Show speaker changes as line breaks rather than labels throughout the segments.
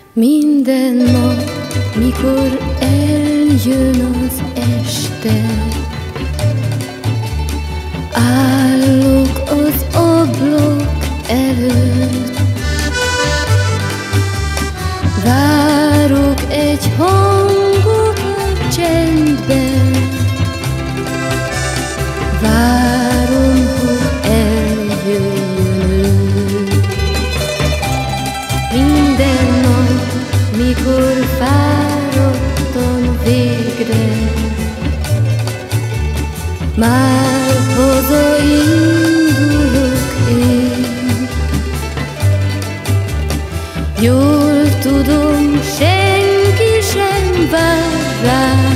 Minden nap, mikor eljön az este, állok az ablak előtt, várok egy hangot a csendben, várom, hogy eljöjjön ő. Minden nap, mikor fáradtam végre, már hazaindulok én. Jól tudom, senki sem vár rám,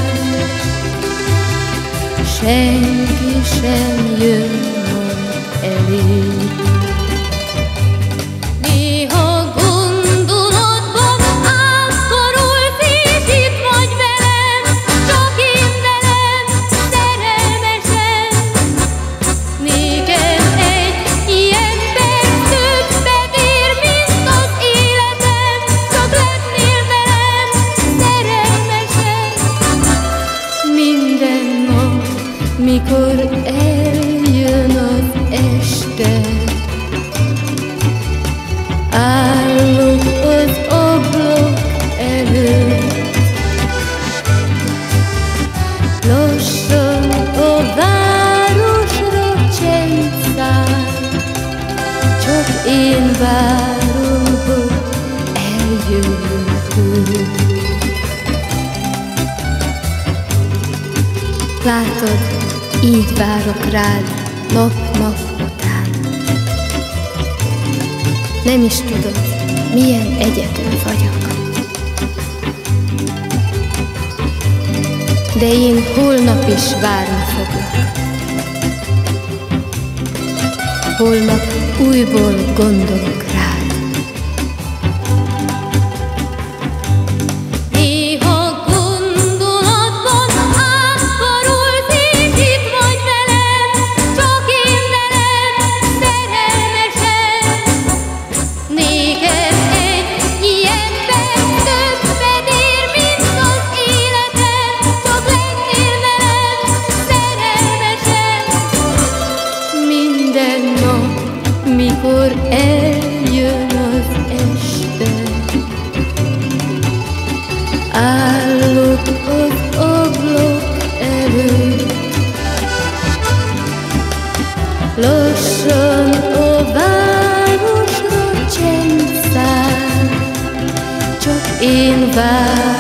senki sem jön majd elém. Mikor eljön az este, állok az ablak előtt, lassan a városra csend száll, csak én várom, hogy eljöjjön ő. Látod, így várok rád nap-nap után. Nem is tudod, milyen egyedül vagyok. De én holnap is várni foglak. Holnap újból gondolok rád. Mikor eljön az este, állok az ablak előtt, lassan a városra csend száll, csak én várom.